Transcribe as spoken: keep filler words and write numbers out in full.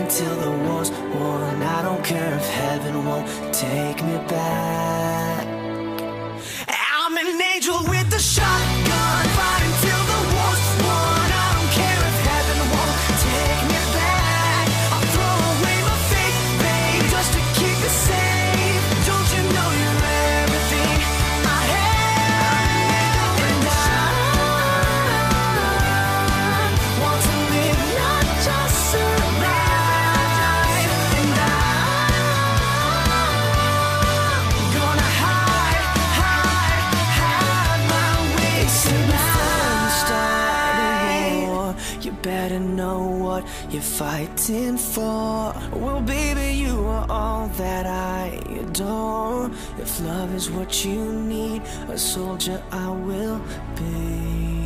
until the war's won. I don't care if heaven won't take me back. I'm an angel with a shotgun, fighting till the war's won. I don't care if heaven won't take me back. I'll throw away my faith, babe, just to keep it safe. Don't you know you're everything I have? And I want to live, not just survive. And I'm gonna hide, hide, hide my way tonight. You better know what you're fighting for. Well, baby, you are all that I adore. If love is what you need, a soldier I will be.